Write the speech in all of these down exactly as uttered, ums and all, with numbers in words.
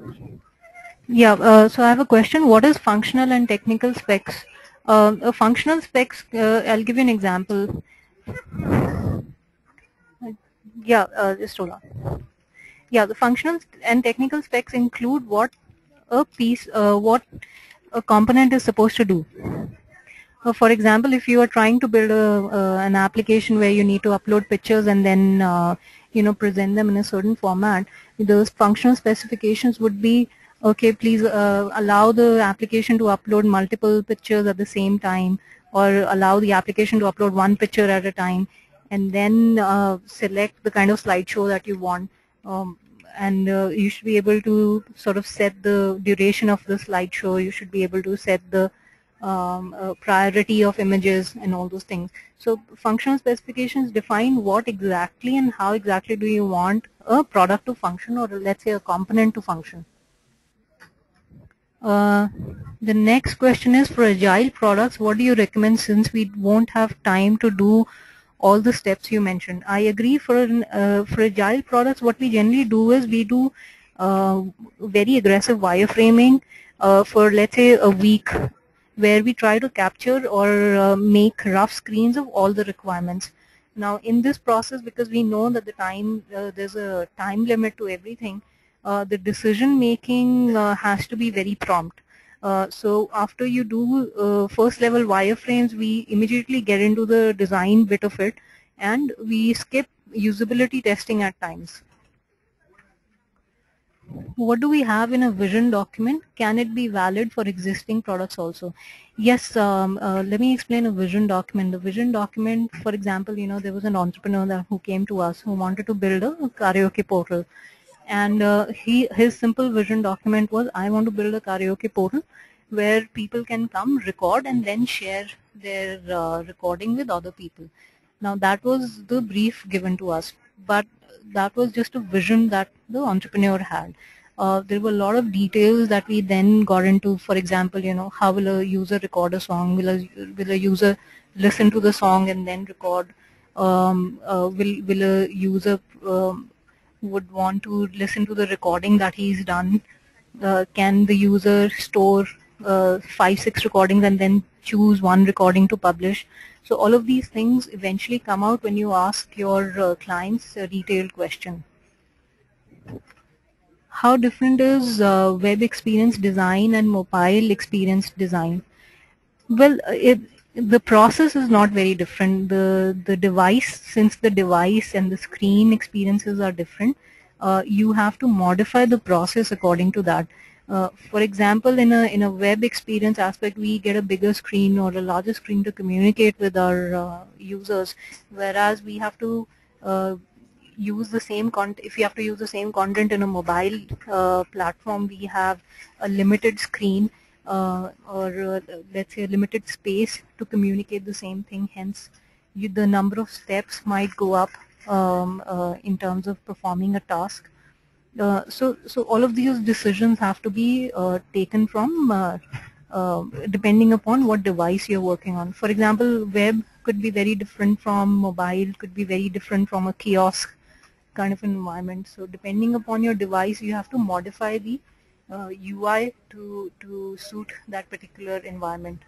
Yeah, uh, so I have a question. What is functional and technical specs? Uh, uh, functional specs, uh, I'll give you an example. Yeah, uh, just hold on. Yeah, the functional and technical specs include what a piece, uh, what a component is supposed to do. Uh, for example, if you are trying to build a, uh, an application where you need to upload pictures and then uh, you know present them in a certain format, those functional specifications would be okay. Please uh, allow the application to upload multiple pictures at the same time, or allow the application to upload one picture at a time, and then uh, select the kind of slideshow that you want. Um, and uh, you should be able to sort of set the duration of the slideshow. You should be able to set the um, uh, priority of images and all those things. So functional specifications define what exactly and how exactly do you want a product to function, or let's say a component to function. Uh, the next question is, for agile products, what do you recommend since we won't have time to do all the steps you mentioned? I agree. For an, uh, for agile products, what we generally do is we do uh, very aggressive wireframing uh, for, let's say, a week, where we try to capture or uh, make rough screens of all the requirements. Now, in this process, because we know that the time uh, there's a time limit to everything, uh, the decision making uh, has to be very prompt. Uh, so after you do uh, first level wireframes, we immediately get into the design bit of it, and we skip usability testing at times. What do we have in a vision document? Can it be valid for existing products also? Yes, um, uh, let me explain a vision document. The vision document, for example, you know, there was an entrepreneur that, who came to us who wanted to build a karaoke portal. And uh, he his simple vision document was, I want to build a karaoke portal where people can come record and then share their uh, recording with other people. Now that was the brief given to us, but that was just a vision that the entrepreneur had. Uh, there were a lot of details that we then got into. For example, you know, how will a user record a song? Will a will a user listen to the song and then record? Um, uh, will will a user um, would want to listen to the recording that he's done? Uh, can the user store uh, five, six recordings and then choose one recording to publish? So all of these things eventually come out when you ask your uh, clients a detailed question. How different is uh, web experience design and mobile experience design? Well, uh, it, the process is not very different. The the device, since the device and the screen experiences are different, uh, you have to modify the process according to that. Uh, for example, in a in a web experience aspect, we get a bigger screen or a larger screen to communicate with our uh, users, whereas we have to uh, use the same content. If you have to use the same content in a mobile uh, platform, we have a limited screen uh, or uh, let's say a limited space to communicate the same thing. Hence, you, the number of steps might go up um, uh, in terms of performing a task. Uh, so, so all of these decisions have to be uh, taken from uh, uh, depending upon what device you're working on. For example, web could be very different from mobile, could be very different from a kiosk kind of an environment. So depending upon your device, you have to modify the uh, U I to to suit that particular environment.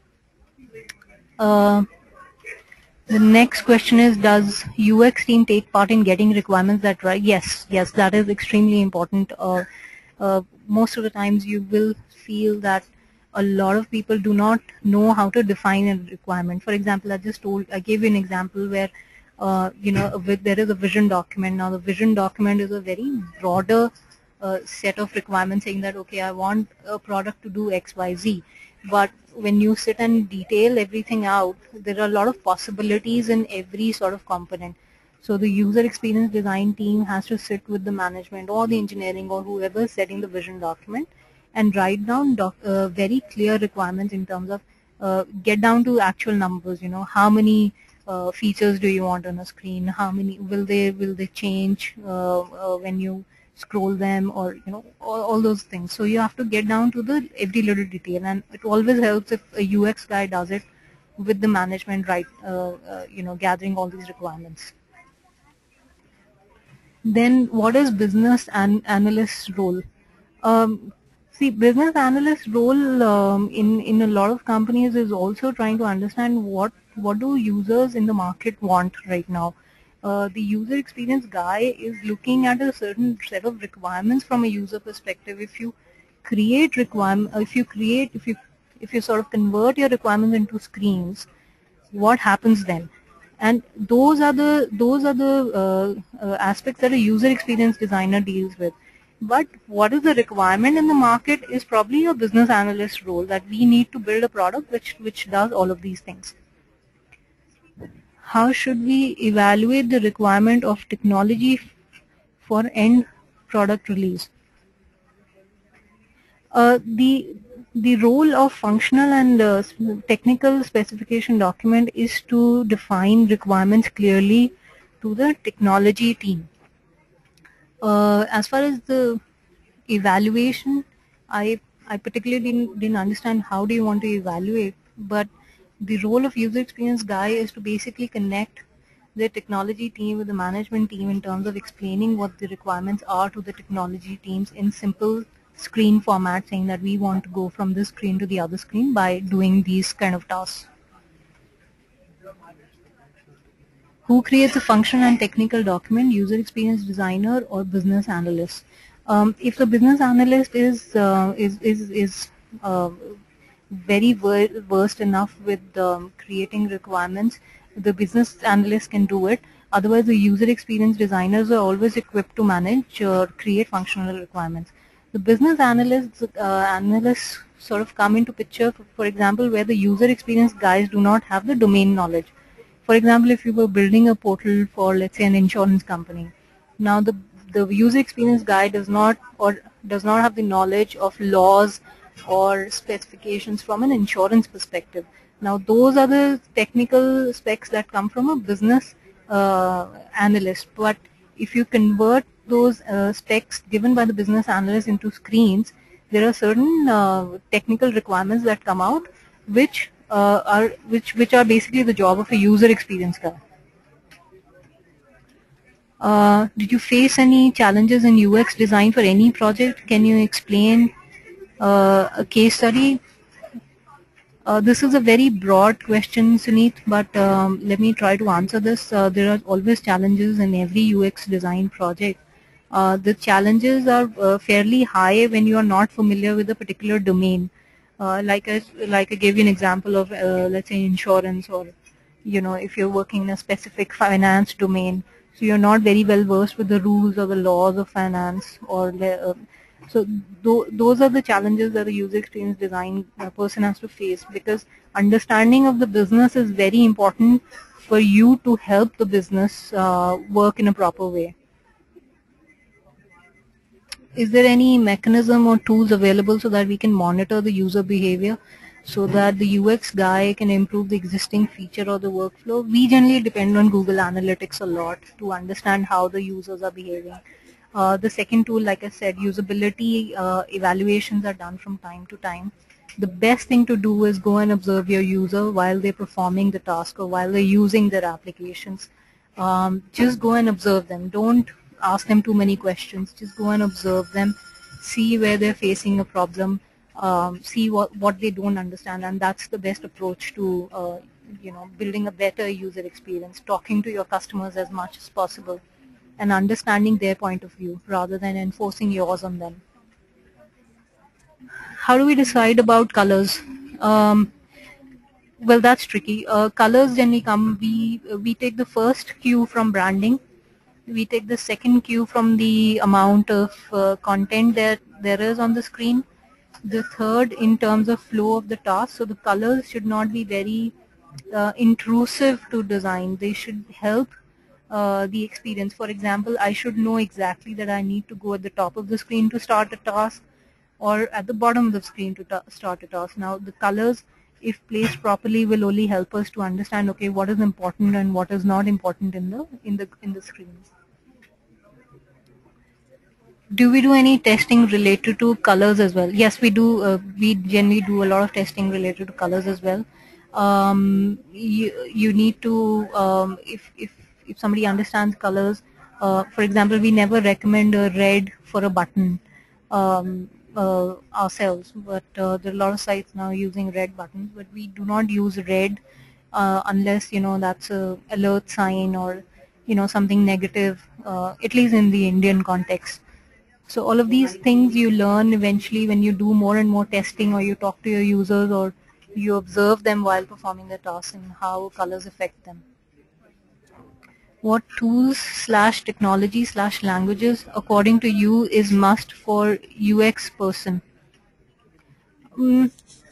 Uh, the next question is, does U X team take part in getting requirements that right? Yes, yes, that is extremely important. Uh, uh, most of the times you will feel that a lot of people do not know how to define a requirement. For example, I just told, I gave you an example where uh, you know, with, there is a vision document. Now the vision document is a very broader uh, set of requirements saying that, okay, I want a product to do X, Y, Z. But when you sit and detail everything out, there are a lot of possibilities in every sort of component. So the user experience design team has to sit with the management or the engineering or whoever is setting the vision document and write down doc, uh, very clear requirements in terms of uh, get down to actual numbers. You know, how many uh, features do you want on a screen? How many will they will they change uh, uh, when you scroll them, or you know, all, all those things. So you have to get down to the every little detail, and it always helps if a U X guy does it with the management, right? Uh, uh, you know, gathering all these requirements. Then what is business an analyst's role? Um, see, business analyst role um, in in a lot of companies is also trying to understand what what do users in the market want right now. Uh, the user experience guy is looking at a certain set of requirements from a user perspective. If you create requirement, if you create, if you if you sort of convert your requirements into screens, what happens then? And those are the those are the uh, uh, aspects that a user experience designer deals with. But what is the requirement in the market is probably a business analyst role, that we need to build a product which which does all of these things. How should we evaluate the requirement of technology for end product release? Uh, the the role of functional and uh, technical specification document is to define requirements clearly to the technology team. Uh, as far as the evaluation, I I particularly didn't, didn't understand how do you want to evaluate, but the role of user experience guy is to basically connect the technology team with the management team in terms of explaining what the requirements are to the technology teams in simple screen format, saying that we want to go from this screen to the other screen by doing these kind of tasks. Who creates a function and technical document, user experience designer or business analyst? Um, if the business analyst is uh, is is, is uh, very ver versed enough with um, creating requirements, the business analyst can do it. Otherwise, the user experience designers are always equipped to manage or create functional requirements. The business analysts uh, analysts sort of come into picture, for, for example, where the user experience guys do not have the domain knowledge. For example, if you were building a portal for, let's say, an insurance company, now the the user experience guy does not or does not have the knowledge of laws or specifications from an insurance perspective. Now, those are the technical specs that come from a business uh, analyst. But if you convert those uh, specs given by the business analyst into screens, there are certain uh, technical requirements that come out, which uh, are which which are basically the job of a user experience guy. Uh, did you face any challenges in U X design for any project? Can you explain uh, a case study? Uh, this is a very broad question, Suneet, but um, let me try to answer this. Uh, there are always challenges in every U X design project. Uh, the challenges are uh, fairly high when you are not familiar with a particular domain. Uh, like I like I gave you an example of uh, let's say insurance, or you know, if you're working in a specific finance domain, so you're not very well versed with the rules or the laws of finance, or uh, so th those are the challenges that the user experience design uh, person has to face, because understanding of the business is very important for you to help the business uh, work in a proper way. Is there any mechanism or tools available so that we can monitor the user behavior so that the U X guy can improve the existing feature or the workflow? We generally depend on Google Analytics a lot to understand how the users are behaving. Uh, the second tool, like I said, usability uh, evaluations are done from time to time. The best thing to do is go and observe your user while they're performing the task or while they're using their applications. Um, just go and observe them. Don't ask them too many questions. Just go and observe them, see where they're facing a problem, um, see what, what they don't understand, and that's the best approach to uh, you know, building a better user experience, talking to your customers as much as possible and understanding their point of view rather than enforcing yours on them. How do we decide about colors? Um, well, that's tricky. Uh, colors generally come, we, we take the first cue from branding. We take the second cue from the amount of uh, content that there is on the screen. The third in terms of flow of the task. So the colors should not be very uh, intrusive to design. They should help uh, the experience. For example, I should know exactly that I need to go at the top of the screen to start a task or at the bottom of the screen to start a task. Now the colors, if placed properly, will only help us to understand, okay, what is important and what is not important in the in the in the screens. Do we do any testing related to colors as well? Yes, we do. Uh, we generally do a lot of testing related to colors as well. Um, you, you need to, um, if, if, if somebody understands colors, uh, for example, we never recommend a red for a button. um, uh, ourselves, but uh, there are a lot of sites now using red buttons, but we do not use red uh, unless, you know, that's a alert sign or, you know, something negative, uh, at least in the Indian context. So all of these things you learn eventually when you do more and more testing, or you talk to your users, or you observe them while performing the task and how colors affect them. What tools slash technology slash languages according to you is must for U X person? Mm,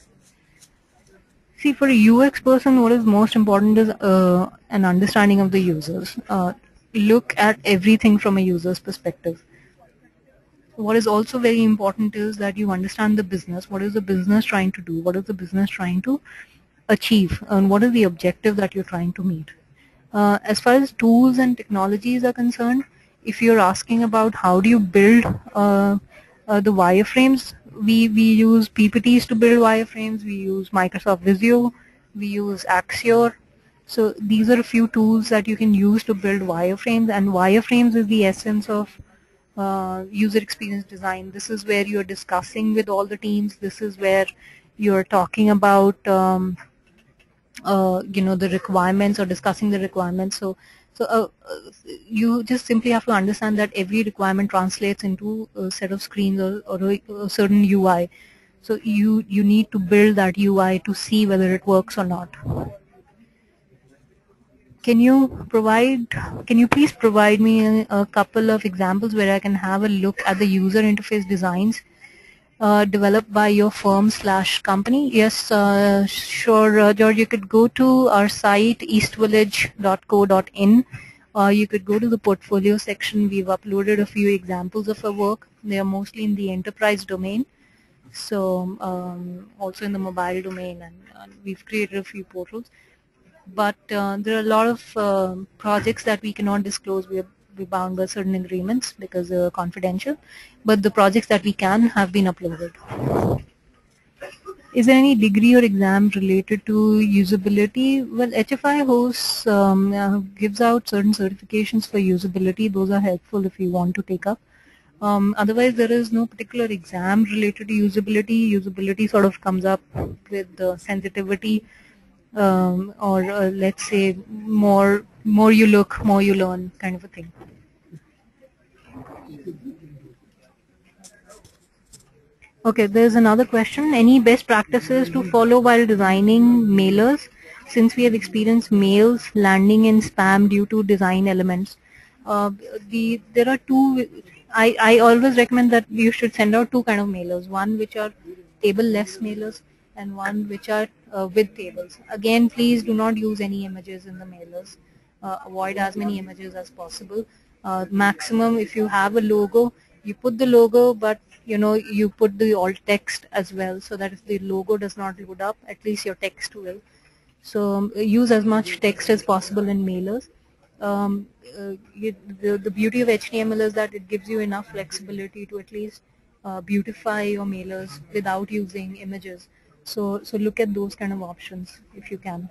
see, for a U X person, what is most important is uh, an understanding of the users. Uh, look at everything from a user's perspective. What is also very important is that you understand the business. What is the business trying to do? What is the business trying to achieve? And what is the objective that you're trying to meet? Uh, as far as tools and technologies are concerned, if you're asking about how do you build uh, uh, the wireframes, we, we use P P Ts to build wireframes, we use Microsoft Visio, we use Axior. So these are a few tools that you can use to build wireframes, and wireframes is the essence of uh, user experience design. This is where you're discussing with all the teams. This is where you're talking about um, uh, you know, the requirements, or discussing the requirements. So, so uh, uh, you just simply have to understand that every requirement translates into a set of screens, or, or a, a certain U I. So you you need to build that U I to see whether it works or not. Can you provide, can you please provide me a, a couple of examples where I can have a look at the user interface designs uh, developed by your firm slash company? Yes, uh, sure, uh, George. You could go to our site east village dot co dot in. Uh, you could go to the portfolio section. We've uploaded a few examples of our work. They are mostly in the enterprise domain, so um, also in the mobile domain, and, and we've created a few portals. But uh, there are a lot of uh, projects that we cannot disclose. We are we're bound by certain agreements because they're confidential. But the projects that we can have been uploaded. Is there any degree or exam related to usability? Well, H F I hosts um, uh, gives out certain certifications for usability. Those are helpful if you want to take up. Um, otherwise, there is no particular exam related to usability. Usability sort of comes up with the sensitivity, um, or uh, let's say more more you look, more you learn kind of a thing. Okay, there's another question. Any best practices to follow while designing mailers, since we have experienced mails landing in spam due to design elements? Uh, the there are two. I, I always recommend that you should send out two kind of mailers. One which are table-less mailers, and one which are uh, with tables. Again, please do not use any images in the mailers. Uh, avoid as many images as possible. Uh, maximum, if you have a logo, you put the logo, but you know, you put the alt text as well, so that if the logo does not load up, at least your text will. So um, use as much text as possible in mailers. Um, uh, you, the, the beauty of H T M L is that it gives you enough flexibility to at least uh, beautify your mailers without using images. So, so look at those kind of options if you can.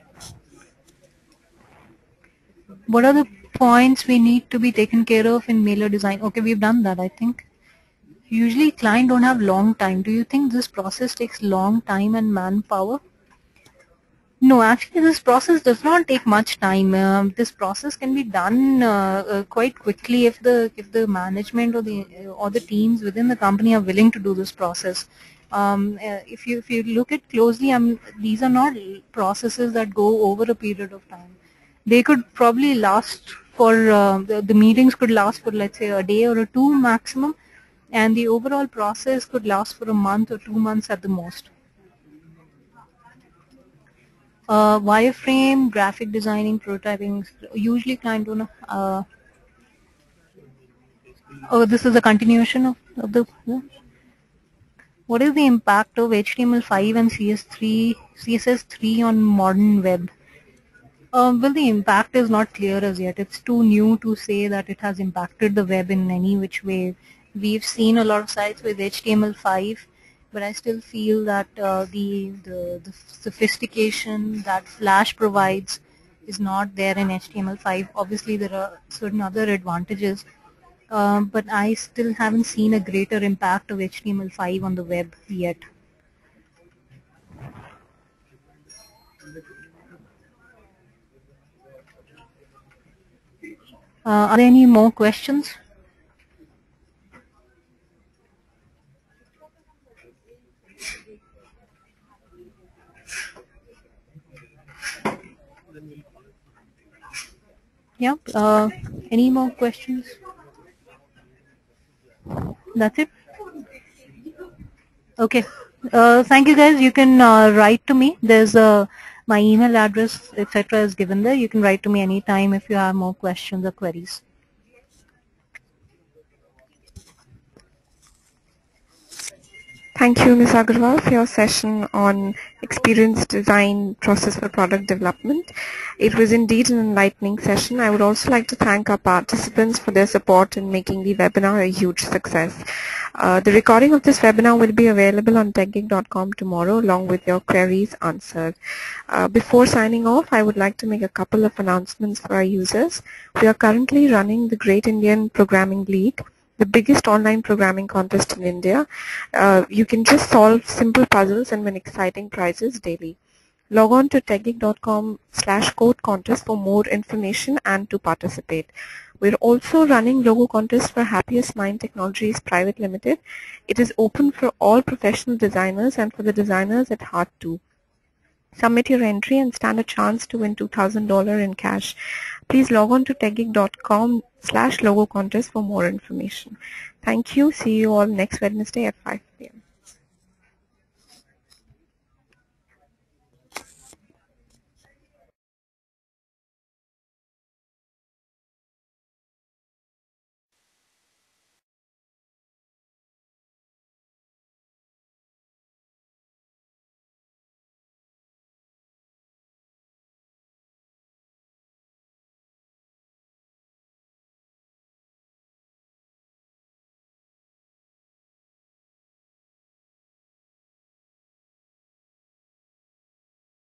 What are the points we need to be taken care of in mailer design? Okay, we've done that, I think. Usually client don't have long time. Do you think this process takes long time and manpower? No, actually this process does not take much time. Um, this process can be done uh, uh, quite quickly if the if the management or the or the teams within the company are willing to do this process. Um, uh, if you if you look at closely, um, these are not processes that go over a period of time. They could probably last for uh, the, the meetings could last for, let's say, a day or a two maximum, and the overall process could last for a month or two months at the most. Uh, wireframe, graphic designing, prototyping, usually client don't know. Uh, oh, this is a continuation of, of the. Yeah. What is the impact of H T M L five and C S three, C S S three on modern web? Um, well, the impact is not clear as yet. It's too new to say that it has impacted the web in any which way. We've seen a lot of sites with H T M L five, but I still feel that uh, the, the, the sophistication that Flash provides is not there in H T M L five. Obviously, there are certain other advantages. uh, but I still haven't seen a greater impact of H T M L five on the web yet. Uh, are there any more questions? Yeah. Uh, any more questions? That's it. Okay. Uh, thank you, guys. You can uh, write to me. There's a my email address, et cetera, is given there. You can write to me anytime if you have more questions or queries. Thank you, Miz Agarwal, for your session on experience design process for product development. It was indeed an enlightening session. I would also like to thank our participants for their support in making the webinar a huge success. Uh, the recording of this webinar will be available on tech geek dot com tomorrow along with your queries answered. Uh, before signing off, I would like to make a couple of announcements for our users. We are currently running the Great Indian Programming League, the biggest online programming contest in India. Uh, you can just solve simple puzzles and win exciting prizes daily. Log on to tech geek dot com slash code contest for more information and to participate. We're also running logo contest for Happiest Mind Technologies Private Limited. It is open for all professional designers and for the designers at heart too. Submit your entry and stand a chance to win two thousand dollars in cash. Please log on to tech geek dot com slash logo contest for more information. Thank you. See you all next Wednesday at five p m